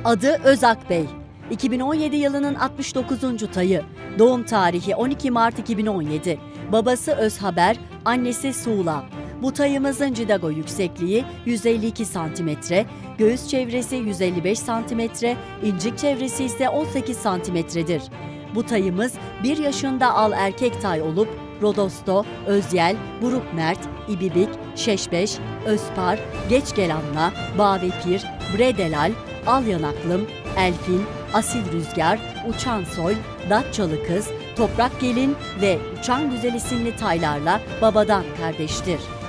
Adı Özak Bey. 2017 yılının 69. tayı. Doğum tarihi 12 Mart 2017. Babası Özhaber, annesi Suğla. Bu tayımızın cidago yüksekliği 152 cm, göğüs çevresi 155 cm, incik çevresi ise 18 cm'dir. Bu tayımız 1 yaşında al erkek tay olup Rodosto, Özyel, Buruk Mert, İbibik, Şeşbeş, Özpar, Geçgelanla, Bavepir, Bredelal, Al Yanaklım, Elfin, Asil Rüzgar, Uçan Soy, Datçalı Kız, Toprak Gelin ve Uçan Güzel isimli taylarla babadan kardeştir.